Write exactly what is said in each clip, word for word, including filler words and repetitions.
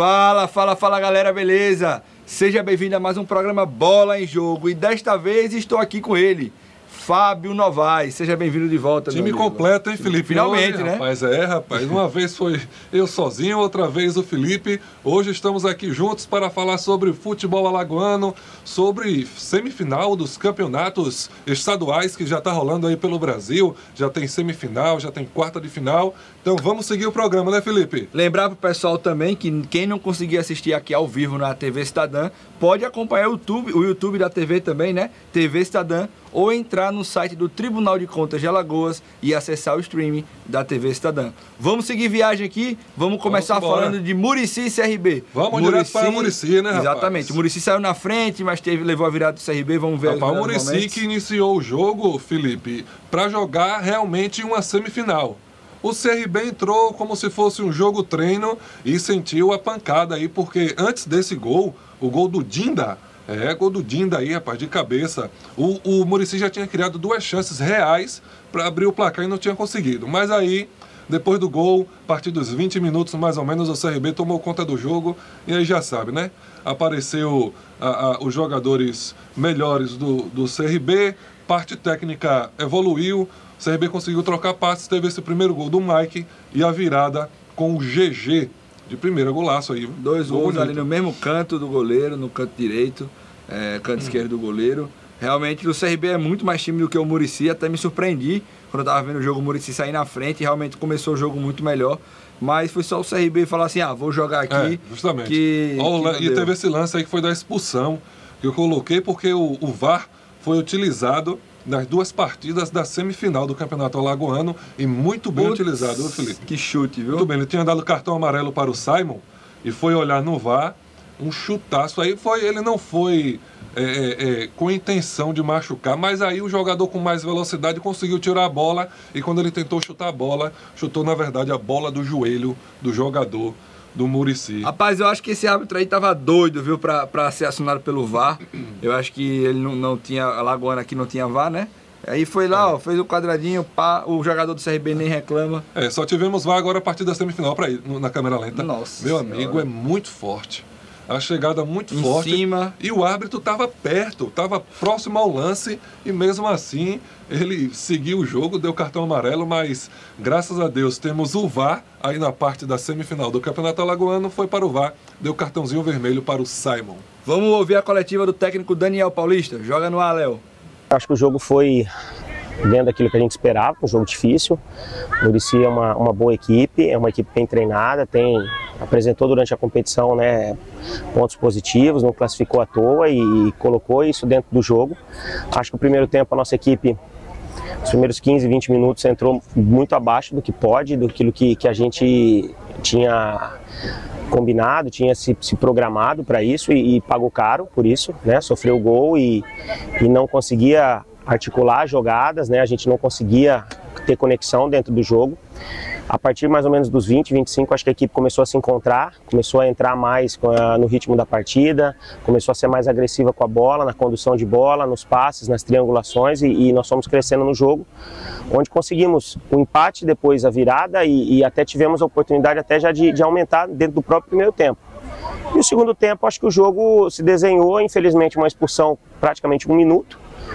Fala, fala, fala galera, beleza? Seja bem-vindo a mais um programa Bola em Jogo e desta vez estou aqui com ele, Fábio Novaes. Seja bem-vindo de volta, Time completo, hein, Felipe? Finalmente, Hoje, né? Rapaz, é, rapaz. Uma vez foi eu sozinho, outra vez o Felipe. Hoje estamos aqui juntos para falar sobre futebol alagoano, sobre semifinal dos campeonatos estaduais que já está rolando aí pelo Brasil. Já tem semifinal, já tem quarta de final. Então vamos seguir o programa, né, Felipe? Lembrar pro pessoal também que quem não conseguir assistir aqui ao vivo na T V Cidadã, pode acompanhar o YouTube, o YouTube da T V também, né? T V Cidadã, ou entrar no site do Tribunal de Contas de Alagoas e acessar o streaming da T V Cidadã. Vamos seguir viagem aqui, vamos começar vamos falando de Murici e C R B. Vamos Murici, direto para Murici, né, rapaz? Exatamente. O Murici saiu na frente, mas teve, levou a virada do C R B, vamos ver. Rapaz, o Murici que iniciou o jogo, Felipe, para jogar realmente uma semifinal. O C R B entrou como se fosse um jogo treino e sentiu a pancada aí, porque antes desse gol, o gol do Dinda, é, gol do Dinda aí, rapaz, de cabeça, o, o Murici já tinha criado duas chances reais para abrir o placar e não tinha conseguido. Mas aí, depois do gol, a partir dos vinte minutos mais ou menos, o C R B tomou conta do jogo e aí já sabe, né? Apareceu a, a, os jogadores melhores do, do C R B, parte técnica evoluiu, o C R B conseguiu trocar passes, teve esse primeiro gol do Mike e a virada com o G G de primeira, golaço aí. Dois gols bonito ali no mesmo canto do goleiro, no canto direito, é, canto hum. esquerdo do goleiro. Realmente o C R B é muito mais time do que o Murici, até me surpreendi quando eu tava vendo o jogo, o Murici sair na frente, realmente começou o jogo muito melhor. Mas foi só o C R B falar assim, ah, vou jogar aqui. É, justamente. Que, oh, que e teve esse lance aí que foi da expulsão, que eu coloquei porque o, o V A R foi utilizado nas duas partidas da semifinal do Campeonato Alagoano e muito bem Putz, utilizado, viu, Felipe? Que chute, viu? Muito bem, ele tinha dado cartão amarelo para o Simon e foi olhar no V A R, um chutaço aí, foi, ele não foi é, é, com intenção de machucar, mas aí o jogador com mais velocidade conseguiu tirar a bola e quando ele tentou chutar a bola, chutou na verdade a bola do joelho do jogador do Murici. Rapaz, eu acho que esse árbitro aí tava doido, viu, pra, pra ser acionado pelo V A R. Eu acho que ele não, não tinha, a Lagoana aqui não tinha V A R, né? Aí foi lá, é. ó, fez o quadradinho, pá, o jogador do C R B nem reclama. É, só tivemos V A R agora a partir da semifinal pra ir na câmera lenta. Nossa Meu senhora. amigo, é muito forte. A chegada muito em forte. Cima. E o árbitro estava perto, estava próximo ao lance e mesmo assim ele seguiu o jogo, deu cartão amarelo, mas graças a Deus temos o V A R aí na parte da semifinal do Campeonato Alagoano, foi para o V A R, deu cartãozinho vermelho para o Simon. Vamos ouvir a coletiva do técnico Daniel Paulista. Joga no ar, Léo. Acho que o jogo foi dentro daquilo que a gente esperava, um jogo difícil. O Murici é uma, uma boa equipe, é uma equipe bem treinada, tem, apresentou durante a competição, né, pontos positivos, não classificou à toa e, e colocou isso dentro do jogo. Acho que o primeiro tempo a nossa equipe, os primeiros quinze, vinte minutos, entrou muito abaixo do que pode, do que, que a gente tinha combinado, tinha se, se programado para isso e, e pagou caro por isso, né, sofreu gol e, e não conseguia articular jogadas, né? A gente não conseguia ter conexão dentro do jogo. A partir mais ou menos dos vinte, vinte e cinco, acho que a equipe começou a se encontrar, começou a entrar mais no ritmo da partida, começou a ser mais agressiva com a bola, na condução de bola, nos passes, nas triangulações e, e nós fomos crescendo no jogo, onde conseguimos o empate, depois a virada e, e até tivemos a oportunidade até já de, de aumentar dentro do próprio primeiro tempo. E o segundo tempo, acho que o jogo se desenhou, infelizmente uma expulsão praticamente um minuto,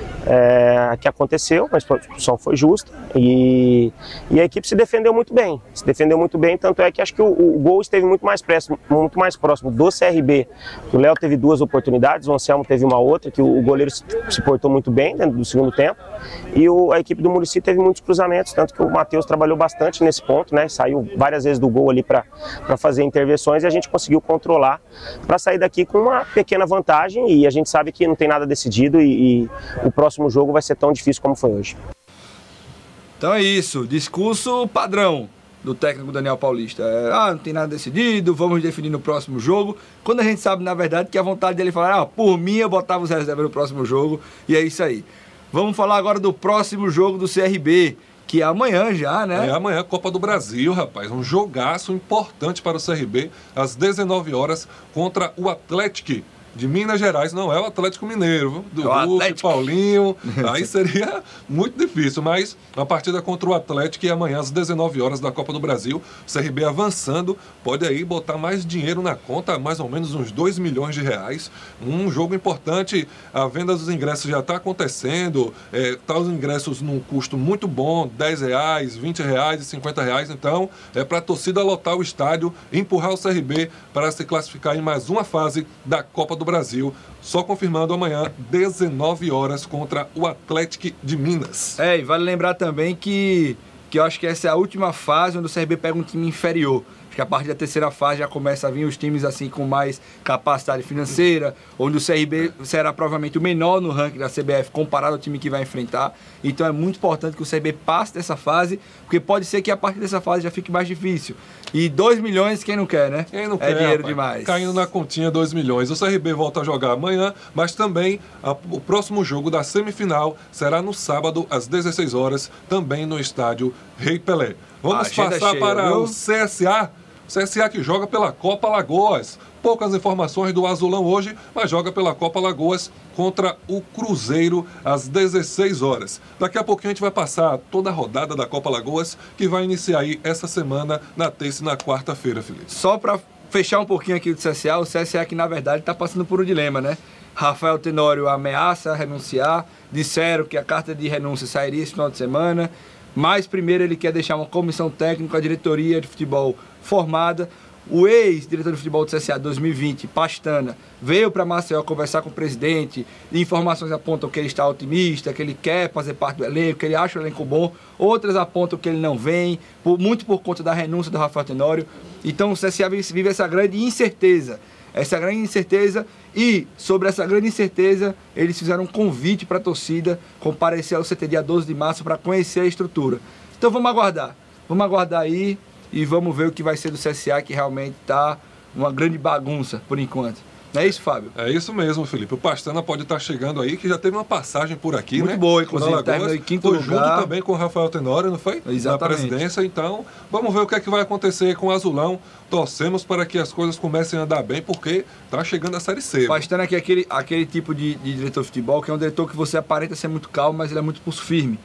É, que aconteceu, mas a expulsão foi justa e, e a equipe se defendeu muito bem, se defendeu muito bem, tanto é que acho que o, o gol esteve muito mais, próximo, muito mais próximo do C R B, que o Léo teve duas oportunidades, o Anselmo teve uma outra, que o, o goleiro se, se portou muito bem dentro do segundo tempo e o, a equipe do Murici teve muitos cruzamentos, tanto que o Matheus trabalhou bastante nesse ponto, né, saiu várias vezes do gol ali para fazer intervenções e a gente conseguiu controlar para sair daqui com uma pequena vantagem e a gente sabe que não tem nada decidido e, e o próximo O jogo vai ser tão difícil como foi hoje. Então é isso, discurso padrão do técnico Daniel Paulista. É, ah, não tem nada decidido, vamos definir no próximo jogo. Quando a gente sabe, na verdade, que a vontade dele falar, ah, por mim eu botava os reservas no próximo jogo, e é isso aí. Vamos falar agora do próximo jogo do C R B, que é amanhã já, né? É amanhã, Copa do Brasil, rapaz. Um jogaço importante para o C R B, às dezenove horas, contra o Atlético de Minas Gerais, não é o Atlético Mineiro, viu? Do É o Hulk, Atlético. Paulinho, aí seria muito difícil, mas a partida contra o Atlético e amanhã às dezenove horas da Copa do Brasil, o C R B avançando, pode aí botar mais dinheiro na conta, mais ou menos uns dois milhões de reais, um jogo importante, a venda dos ingressos já está acontecendo, é, tá os ingressos num custo muito bom, dez reais, vinte reais e cinquenta reais, então é para a torcida lotar o estádio, empurrar o C R B para se classificar em mais uma fase da Copa do Brasil, só confirmando amanhã, dezenove horas, contra o Atlético de Minas. É, e vale lembrar também que, que eu acho que essa é a última fase onde o C R B pega um time inferior. Acho que a partir da terceira fase já começa a vir os times assim com mais capacidade financeira, onde o C R B será provavelmente o menor no ranking da C B F comparado ao time que vai enfrentar. Então é muito importante que o C R B passe dessa fase, porque pode ser que a partir dessa fase já fique mais difícil. E dois milhões, quem não quer, né? Quem não é quer, dinheiro rapaz, demais. Caindo na continha dois milhões. O C R B volta a jogar amanhã, mas também a, o próximo jogo da semifinal será no sábado, às dezesseis horas, também no estádio Rei Pelé. Vamos Agenda passar cheia, para viu? o C S A. O C S A que joga pela Copa Alagoas. Poucas informações do Azulão hoje, mas joga pela Copa Alagoas contra o Cruzeiro às dezesseis horas. Daqui a pouquinho a gente vai passar toda a rodada da Copa Alagoas, que vai iniciar aí essa semana, na terça e na quarta-feira, Felipe. Só para fechar um pouquinho aqui do C S A, o C S A que na verdade está passando por um dilema, né? Rafael Tenório ameaça renunciar, disseram que a carta de renúncia sairia esse final de semana, mas primeiro ele quer deixar uma comissão técnica, a diretoria de futebol formada. O ex-diretor de futebol do C S A dois mil e vinte, Pastana, veio para Maceió conversar com o presidente. Informações apontam que ele está otimista, que ele quer fazer parte do elenco, que ele acha o elenco bom. Outras apontam que ele não vem, por, muito por conta da renúncia do Rafael Tenório. Então o C S A vive, vive essa grande incerteza. Essa grande incerteza e, sobre essa grande incerteza, eles fizeram um convite para a torcida comparecer ao C T dia doze de março para conhecer a estrutura. Então vamos aguardar. Vamos aguardar aí. E vamos ver o que vai ser do C S A, que realmente está uma grande bagunça por enquanto. Não é isso, Fábio? É isso mesmo, Felipe. O Pastana pode estar chegando aí, que já teve uma passagem por aqui, Muito né? boa, inclusive. Por Alagoas. Terminou em quinto Foi lugar. junto também com o Rafael Tenório, não foi? Exatamente. Na presidência. Então, vamos ver o que é que vai acontecer com o Azulão. Torcemos para que as coisas comecem a andar bem, porque está chegando a Série C. Pastana aqui é aquele, aquele tipo de, de diretor de futebol, que é um diretor que você aparenta ser muito calmo, mas ele é muito pulso firme.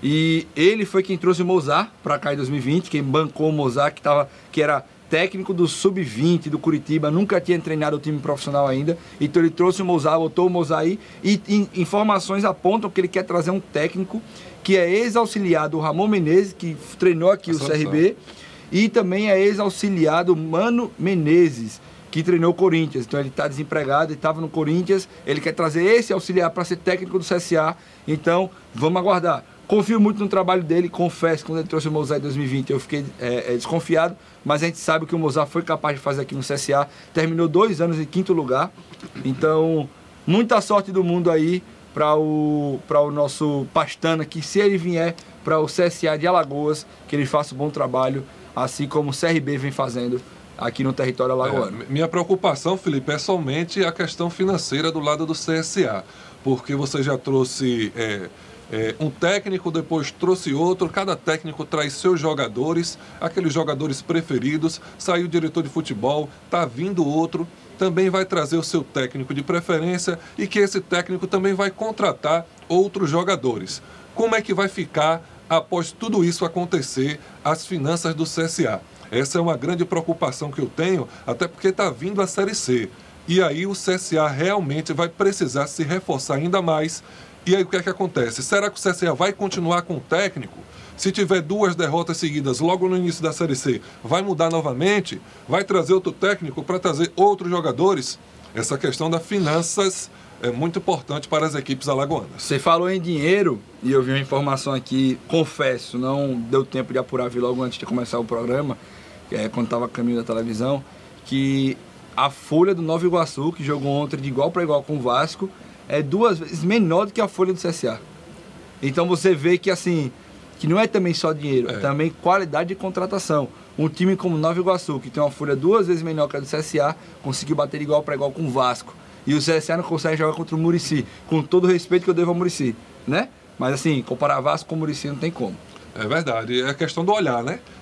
E ele foi quem trouxe o Mozart para cá em dois mil e vinte, quem bancou o Mozart, que, tava, que era técnico do sub vinte do Curitiba, nunca tinha treinado o time profissional ainda. Então ele trouxe o Mozart, botou o Mozart aí, e in, informações apontam que ele quer trazer um técnico que é ex-auxiliar do Ramon Menezes, que treinou aqui Nossa, o C R B, e também é ex-auxiliar do Mano Menezes, que treinou o Corinthians. Então ele está desempregado, ele estava no Corinthians, ele quer trazer esse auxiliar para ser técnico do C S A. Então vamos aguardar. Confio muito no trabalho dele, confesso, quando ele trouxe o Mozart em dois mil e vinte eu fiquei é, é, desconfiado, mas a gente sabe que o Mozart foi capaz de fazer aqui no C S A, terminou dois anos em quinto lugar, então muita sorte do mundo aí para o, para o nosso Pastana, que se ele vier para o C S A de Alagoas, que ele faça um bom trabalho, assim como o C R B vem fazendo aqui no território alagoano. É, minha preocupação, Felipe, é somente a questão financeira do lado do C S A, porque você já trouxe... É, É, um técnico, depois trouxe outro, cada técnico traz seus jogadores, aqueles jogadores preferidos, saiu o diretor de futebol, tá vindo outro, também vai trazer o seu técnico de preferência e que esse técnico também vai contratar outros jogadores. Como é que vai ficar, após tudo isso acontecer, as finanças do C S A? Essa é uma grande preocupação que eu tenho, até porque está vindo a Série C. E aí o C S A realmente vai precisar se reforçar ainda mais. E aí o que é que acontece? Será que o C S A vai continuar com o técnico? Se tiver duas derrotas seguidas logo no início da Série C, vai mudar novamente? Vai trazer outro técnico para trazer outros jogadores? Essa questão das finanças é muito importante para as equipes alagoanas. Você falou em dinheiro, e eu vi uma informação aqui, confesso, não deu tempo de apurar, vi logo antes de começar o programa, é, quando estava a caminho da televisão, que a folha do Nova Iguaçu, que jogou ontem de igual para igual com o Vasco, é duas vezes menor do que a folha do C S A. Então você vê que assim, que não é também só dinheiro, é, é também qualidade de contratação. Um time como Nova Iguaçu, que tem uma folha duas vezes menor que a do C S A, conseguiu bater de igual para igual com o Vasco. E o C S A não consegue jogar contra o Muricy, com todo o respeito que eu devo ao Muricy, né? Mas assim, comparar Vasco com o Muricy não tem como. É verdade, é a questão do olhar, né?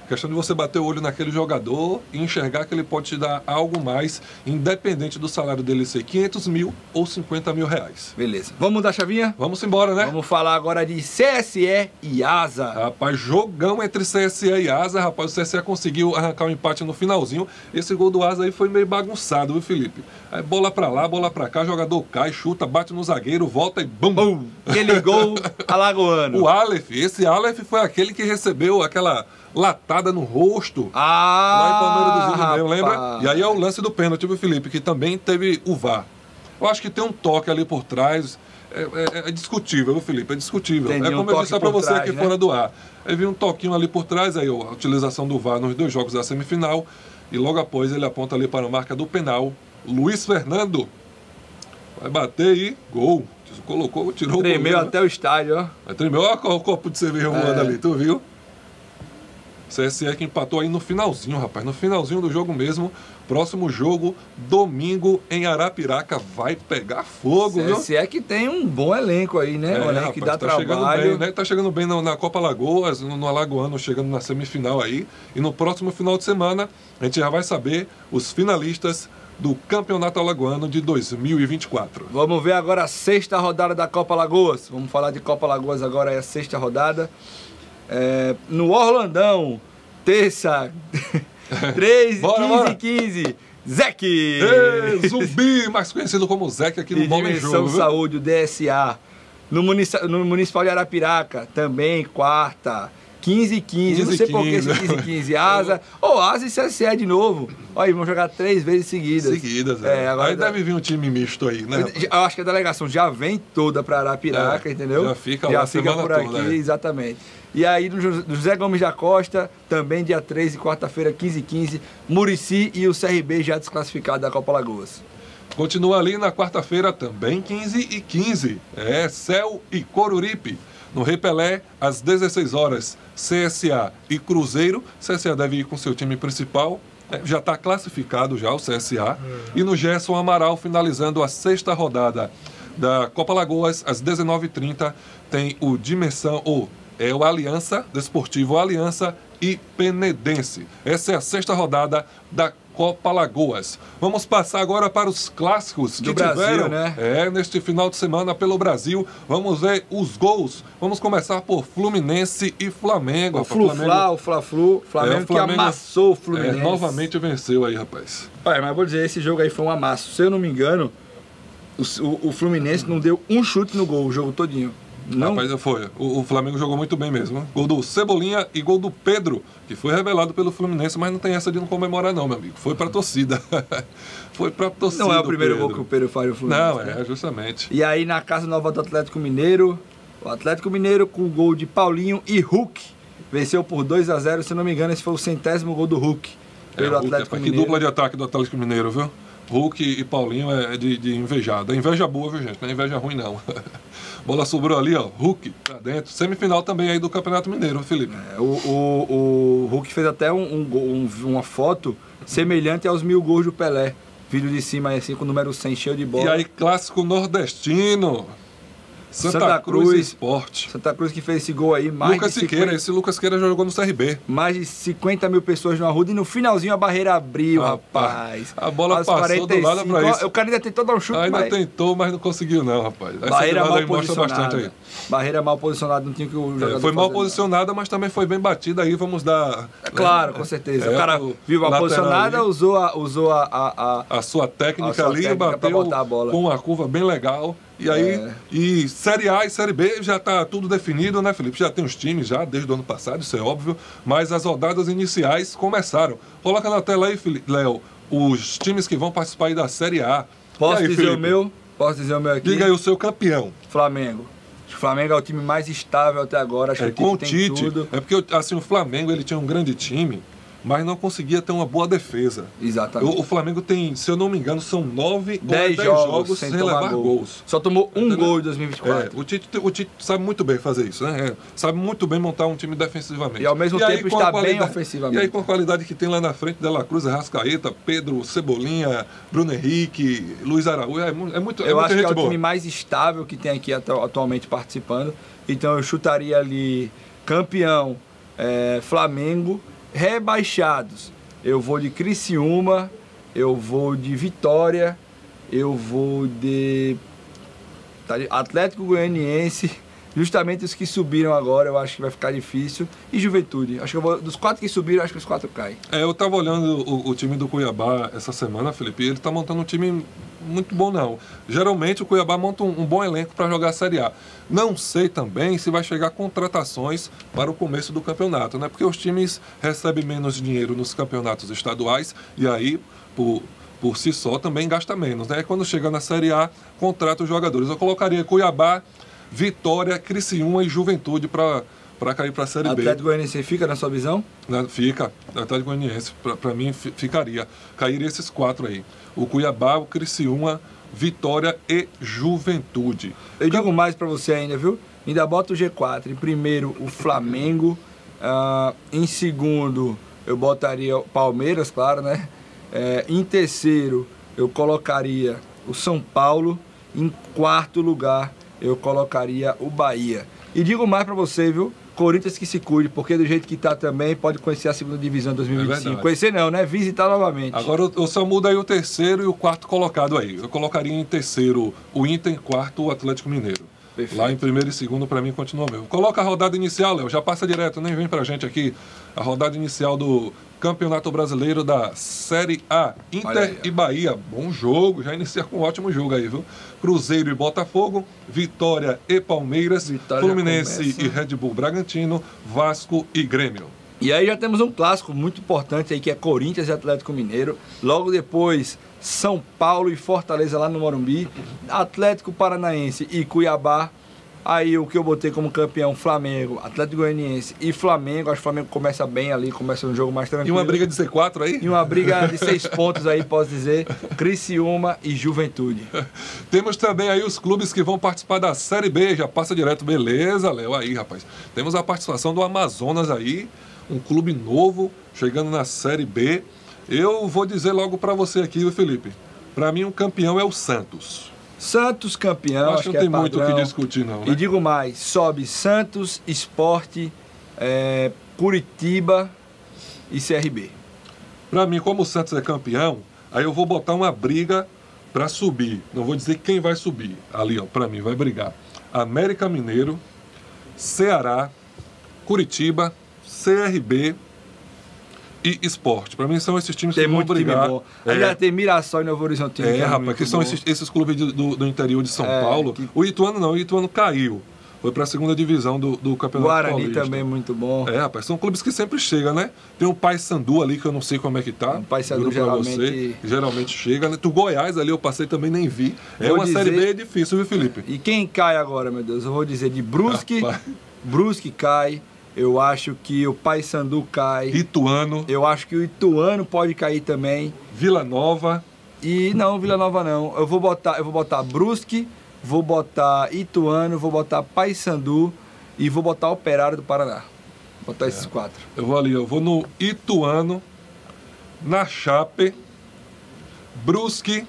Questão de você bater o olho naquele jogador e enxergar que ele pode te dar algo mais, independente do salário dele ser quinhentos mil ou cinquenta mil reais. Beleza. Vamos mudar a chavinha? Vamos embora, né? Vamos falar agora de C S E e Asa. Rapaz, jogão entre C S E e Asa. Rapaz, o C S E conseguiu arrancar um empate no finalzinho. Esse gol do Asa aí foi meio bagunçado, viu, Felipe? Aí bola pra lá, bola pra cá, jogador cai, chuta, bate no zagueiro, volta e bum! Bum! Aquele gol alagoano. O Aleph, esse Aleph foi aquele que recebeu aquela latada no rosto ah, lá em Palmeiras do Rio, lembra? rapaz. E aí é o lance do pênalti, viu, Felipe, que também teve o V A R. Eu acho que tem um toque ali por trás. É, é, é discutível, viu, Felipe? É discutível. Entendi, é como um eu disse pra você trás, aqui né? fora do ar. Aí vi um toquinho ali por trás, aí a utilização do V A R nos dois jogos da semifinal. E logo após ele aponta ali para a marca do penal. Luiz Fernando vai bater e gol. Colocou, tirou Tremeu o goleiro, até o estádio, ó. Aí tremeu, olha o copo de cerveja voando É. ali, tu viu? C S E que empatou aí no finalzinho, rapaz. No finalzinho do jogo mesmo. Próximo jogo, domingo, em Arapiraca. Vai pegar fogo, viu? C S E que tem um bom elenco aí, né? um elenco que dá tá chegando trabalho. bem, né? Tá chegando bem na, na Copa Alagoas, no, no Alagoano, chegando na semifinal aí. E no próximo final de semana, a gente já vai saber os finalistas do Campeonato Alagoano de dois mil e vinte e quatro. Vamos ver agora a sexta rodada da Copa Alagoas. Vamos falar de Copa Alagoas agora, é a sexta rodada. É, no Orlandão, terça, três, Bora, quinze bora. e quinze. Zec! Ei, Zumbi, mais conhecido como Zec aqui no E Bola em Dimensão Jogo, viu? Saúde, o D S A. No, munici no Municipal de Arapiraca, também quarta. quinze e quinze. Eu não sei por que esse quinze e quinze. Asa. Ou oh, Asa e C S E de novo. Olha, vão jogar três vezes seguidas. Seguidas, é. É, agora aí da- deve vir um time misto aí, né? rapaz? Eu acho que a delegação já vem toda para Arapiraca, É, entendeu? já fica já lá a fica semana por aqui, toda, é. exatamente. E aí no José- José Gomes da Costa, também dia treze, quarta-feira, quinze e quinze, Murici e o C R B já desclassificado da Copa Alagoas. Continua ali na quarta-feira também, quinze e quinze. É, Céu e Coruripe. No Rei Pelé, às dezesseis horas, C S A e Cruzeiro. C S A deve ir com seu time principal. É, já está classificado já o C S A. E no Gerson Amaral, finalizando a sexta rodada da Copa Alagoas, às dezenove e trinta, tem o Dimensão, ou é o Aliança, Desportivo Aliança e Penedense. Essa é a sexta rodada da Copa Alagoas. Vamos passar agora para os clássicos que Do Brasil, tiveram né? é, neste final de semana pelo Brasil. Vamos ver os gols. Vamos começar por Fluminense e Flamengo. O rapaz. Flu-Fla, o Fla-Flu, Flamengo, É, o Flamengo, que amassou o é, Fluminense. novamente venceu aí, rapaz. Olha, mas vou dizer, esse jogo aí foi um amasso. Se eu não me engano, o, o, o Fluminense não deu um chute no gol o jogo todinho. Não, Rapaz, foi. O, o Flamengo jogou muito bem mesmo. Gol do Cebolinha e gol do Pedro, que foi revelado pelo Fluminense, mas não tem essa de não comemorar não, meu amigo. Foi pra torcida. Foi pra torcida. não é o primeiro Pedro. gol que o Pedro faz no Fluminense. Não, né? é, justamente. E aí na Casa Nova do Atlético Mineiro, o Atlético Mineiro com o gol de Paulinho e Hulk venceu por dois a zero, se não me engano esse foi o centésimo gol do Hulk É, pelo Hulk, Atlético rapaz, que Mineiro. dupla de ataque do Atlético Mineiro, viu? Hulk e Paulinho é de, de invejada. Inveja boa, viu, gente? Não é inveja ruim, não. Bola sobrou ali, ó. Hulk pra dentro. Semifinal também aí do Campeonato Mineiro, Felipe. É, o, o, o Hulk fez até um, um gol- um- uma foto semelhante aos mil gols do Pelé. Vídeo de cima aí, assim, com o número cem cheio de bola. E aí, clássico nordestino. Santa, Santa Cruz, Cruz. Esporte. Santa Cruz que fez esse gol aí, mais Lucas de Siqueira, cinquenta, esse Lucas Siqueira já jogou no C R B. mais de cinquenta mil pessoas no Arruda e no finalzinho a barreira abriu, rapaz. A bola Aos passou quarenta e do lado pra cinco, isso. O cara ainda tentou dar um chute, Ainda mas... tentou, mas não conseguiu não, rapaz. Essa Barreira jogada mal aí mostra bastante aí. posicionada. Barreira mal posicionada, não tinha o que o jogador É, foi mal fazer, posicionada, mas também foi bem batida aí, vamos dar... não. Claro, com certeza. É, o cara o viu a lateral posicionada, ali. usou a... Usou a, a, a- A sua técnica A sua ali, técnica pra bateu botar a bola. com uma curva bem legal. E aí, É. e Série A e Série B já tá tudo definido, né, Felipe? Já tem os times já, desde o ano passado, isso é óbvio. Mas as rodadas iniciais começaram. Coloca na tela aí, Felipe- Léo, os times que vão participar aí da Série A. Posso E aí, dizer Felipe? o meu? Posso dizer o meu aqui? Diga aí o seu campeão. Flamengo. Acho que o Flamengo é o time mais estável até agora. Acho É, que com o o time tem Tite. tudo. É porque assim, o Flamengo ele tinha um grande time, mas não conseguia ter uma boa defesa. Exatamente. O, o Flamengo tem, se eu não me engano, são nove ou dez dez jogos, jogos sem sem tomar levar gol. gols. Só tomou um Entendeu? gol em dois mil e vinte e É, quatro. o, Tite, o Tite sabe muito bem fazer isso, né? É, sabe muito bem montar um time defensivamente. E ao mesmo aí, tempo com a está bem qualidade- ofensivamente. E aí com a qualidade que tem lá na frente, De La Cruz, Arrascaeta, Pedro, Cebolinha, Bruno Henrique, Luiz Araújo, é, mu- é muito, é Eu muita acho que gente é o boa. time mais estável que tem aqui atu- atualmente participando. Então eu chutaria ali campeão é, Flamengo Rebaixados, eu vou de Criciúma, eu vou de Vitória, eu vou de Atlético Goianiense, justamente os que subiram agora, eu acho que vai ficar difícil, e Juventude. Acho que eu vou, dos quatro que subiram, acho que os quatro caem. É, eu tava olhando o, o time do Cuiabá essa semana, Felipe, e ele tá montando um time muito bom, não. Geralmente o Cuiabá monta um, um bom elenco para jogar a Série A. Não sei também se vai chegar contratações para o começo do campeonato, né? Porque os times recebem menos dinheiro nos campeonatos estaduais e aí, por, por si só, também gasta menos, né? Quando chega na Série A, contrata os jogadores. Eu colocaria Cuiabá, Vitória, Criciúma e Juventude para para cair para a Série B. Atlético Goianiense fica na sua visão? Fica. Atlético Goianiense, para mim, ficaria. Cairia esses quatro aí. O Cuiabá, o Criciúma, Vitória e Juventude. Eu digo mais para você ainda, viu? Ainda bota o G quatro. Em primeiro, o Flamengo. Uh, em segundo, eu botaria o Palmeiras, claro, né? É, em terceiro, eu colocaria o São Paulo. Em quarto lugar, eu colocaria o Bahia. E digo mais para você, viu? Corinthians que se cuide, porque do jeito que tá também, pode conhecer a segunda divisão de dois mil e vinte e cinco. É conhecer não, né? Visitar novamente. Agora eu só muda aí o terceiro e o quarto colocado aí. Eu colocaria em terceiro o Inter, em quarto o Atlético Mineiro. Perfeito. Lá em primeiro e segundo, para mim, continua mesmo. Coloca a rodada inicial, Léo, já passa direto, nem vem pra gente aqui. A rodada inicial do Campeonato Brasileiro da Série A. Inter aí, e Bahia. Bom jogo, já inicia com um ótimo jogo aí, viu? Cruzeiro e Botafogo, Vitória e Palmeiras, Vitória Fluminense e Red Bull Bragantino, Vasco e Grêmio. E aí já temos um clássico muito importante aí, que é Corinthians e Atlético Mineiro. Logo depois, São Paulo e Fortaleza lá no Morumbi, Atlético Paranaense e Cuiabá. Aí o que eu botei como campeão, Flamengo, Atlético Goianiense e Flamengo. Acho que o Flamengo começa bem ali, começa um jogo mais tranquilo. E uma briga de Z quatro aí? E uma briga de seis pontos aí, posso dizer. Criciúma e Juventude. Temos também aí os clubes que vão participar da Série B. Já passa direto, beleza, Léo? Aí, rapaz. Temos a participação do Amazonas aí, um clube novo, chegando na Série B. Eu vou dizer logo pra você aqui, viu, Felipe? Pra mim, o campeão é o Santos. Santos campeão, acho, acho que não tem é muito o que discutir, não. Né? E digo mais, sobe Santos, Sport, é, Curitiba e C R B. Para mim, como o Santos é campeão, aí eu vou botar uma briga para subir. Não vou dizer quem vai subir. Ali, ó, para mim, vai brigar América Mineiro, Ceará, Curitiba, C R B e Sport. Para mim são esses times tem que vão brigar. Time bom. É. Aliás, tem Mirassol e Novo Horizonte. É, rapaz, que são esses, esses clubes do, do, do interior de São é, Paulo. Que... O Ituano não, o Ituano caiu. Foi para a segunda divisão do, do Campeonato Guarani Paulista. também muito bom. É, rapaz, são clubes que sempre chegam, né? Tem o Paysandu ali, que eu não sei como é que tá. O Paysandu geralmente... Você, geralmente chega, né? O Goiás ali eu passei também, nem vi. É vou uma dizer... Série B difícil, viu, Felipe? E quem cai agora, meu Deus? Eu vou dizer de Brusque. Rapaz. Brusque cai. Eu acho que o Paysandu cai. Ituano. Eu acho que o Ituano pode cair também. Vila Nova. E não, Vila Nova não. Eu vou botar, eu vou botar Brusque, vou botar Ituano, vou botar Paysandu e vou botar Operário do Paraná. Vou botar é. esses quatro. Eu vou ali, eu vou no Ituano, na Chape, Brusque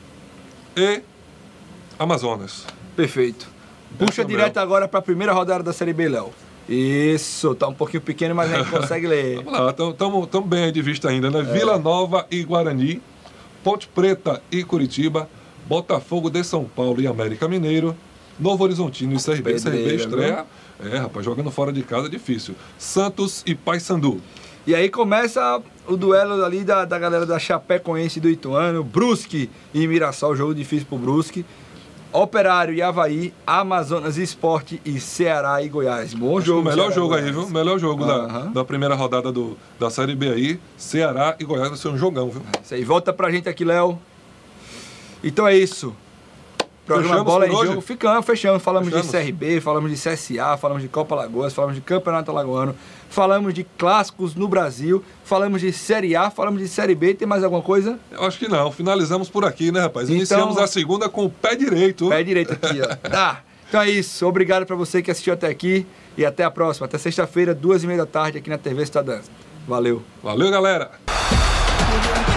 e Amazonas. Perfeito. Puxa direto agora para a primeira rodada da Série B, Léo. Isso, tá um pouquinho pequeno, mas a gente consegue ler. Vamos lá, estamos bem aí de vista ainda, né? É. Vila Nova e Guarani, Ponte Preta e Curitiba, Botafogo de São Paulo e América Mineiro, Novo Horizontino e C R B. C R B estreia, é, rapaz, jogando fora de casa é difícil. Santos e Paysandu. E aí começa o duelo ali da, da galera da Chapecoense e do Ituano, Brusque e Mirassol, jogo difícil pro Brusque. Operário e Avaí, Amazonas Sport e Ceará e Goiás. Bom Acho jogo. O melhor Ceará, jogo Goiás. aí, viu? Melhor jogo uhum. da, da primeira rodada do, da Série B aí. Ceará e Goiás vai ser um jogão, viu? Isso aí. Volta pra gente aqui, Léo. Então é isso. Programa Fechamos Bola em hoje? Jogo. Ficamos, fechamos. Falamos fechamos. de C R B, falamos de C S A, falamos de Copa Alagoas, falamos de Campeonato Alagoano, falamos de clássicos no Brasil, falamos de Série A, falamos de Série B. Tem mais alguma coisa? Eu acho que não. Finalizamos por aqui, né, rapaz? Então, iniciamos a segunda com o pé direito. Pé direito aqui, ó. Tá. Então é isso. Obrigado pra você que assistiu até aqui e até a próxima. Até sexta-feira, duas e meia da tarde aqui na T V Estadão. Valeu. Valeu, galera.